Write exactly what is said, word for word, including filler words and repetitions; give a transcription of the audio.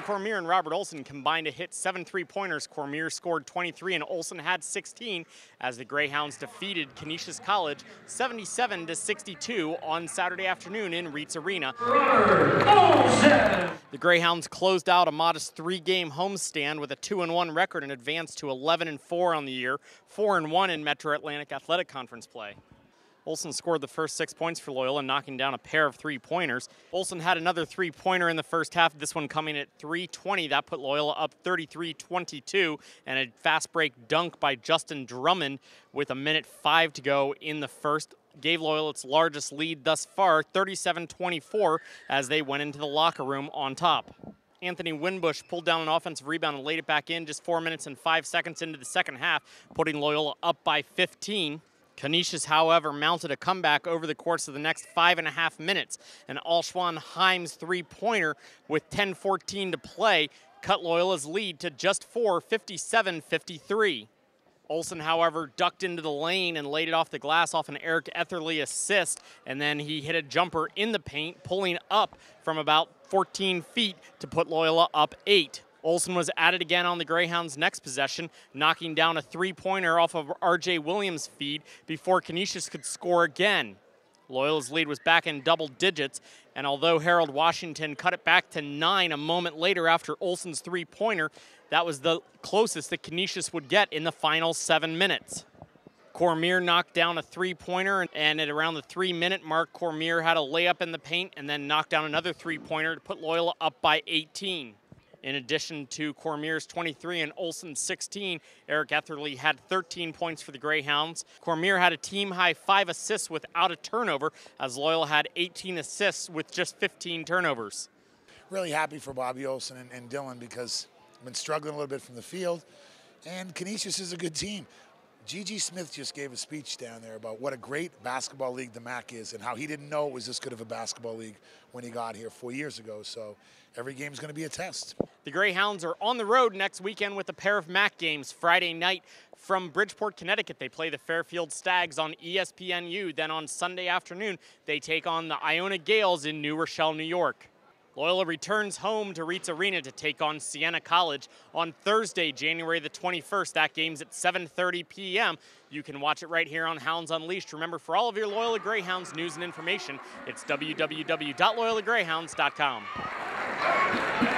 Cormier and Robert Olson combined to hit seven three-pointers. Cormier scored twenty-three and Olson had sixteen as the Greyhounds defeated Canisius College seventy-seven to sixty-two on Saturday afternoon in Reitz Arena. The Greyhounds closed out a modest three-game homestand with a two and one record and advanced to eleven and four on the year, four and one in Metro Atlantic Athletic Conference play. Olson scored the first six points for Loyola, knocking down a pair of three-pointers. Olson had another three-pointer in the first half, this one coming at three twenty. That put Loyola up thirty-three twenty-two, and a fast break dunk by Justin Drummond with a minute five to go in the first gave Loyola its largest lead thus far, thirty-seven twenty-four, as they went into the locker room on top. Anthony Winbush pulled down an offensive rebound and laid it back in just four minutes and five seconds into the second half, putting Loyola up by fifteen. Canisius, however, mounted a comeback over the course of the next five and a half minutes. An Alshwan Himes three-pointer with ten fourteen to play cut Loyola's lead to just four, fifty-seven fifty-three. Olson, however, ducked into the lane and laid it off the glass off an Eric Etherly assist, and then he hit a jumper in the paint, pulling up from about fourteen feet to put Loyola up eight. Olson was at it again on the Greyhounds' next possession, knocking down a three-pointer off of R J Williams' feed before Canisius could score again. Loyola's lead was back in double digits, and although Harold Washington cut it back to nine a moment later after Olson's three-pointer, that was the closest that Canisius would get in the final seven minutes. Cormier knocked down a three-pointer, and at around the three-minute mark, Cormier had a layup in the paint and then knocked down another three-pointer to put Loyola up by eighteen. In addition to Cormier's twenty-three and Olson's sixteen, Eric Etherly had thirteen points for the Greyhounds. Cormier had a team-high five assists without a turnover, as Loyola had eighteen assists with just fifteen turnovers. Really happy for Bobby Olson and, and Dylan, because I've been struggling a little bit from the field, and Canisius is a good team. Gigi Smith just gave a speech down there about what a great basketball league the M A C is and how he didn't know it was this good of a basketball league when he got here four years ago. So every game is going to be a test. The Greyhounds are on the road next weekend with a pair of M A C games. Friday night from Bridgeport, Connecticut, they play the Fairfield Stags on E S P N U. Then on Sunday afternoon, they take on the Iona Gales in New Rochelle, New York. Loyola returns home to Reitz Arena to take on Siena College on Thursday, January the twenty-first. That game's at seven thirty p m You can watch it right here on Hounds Unleashed. Remember, for all of your Loyola Greyhounds news and information, it's w w w dot loyola greyhounds dot com.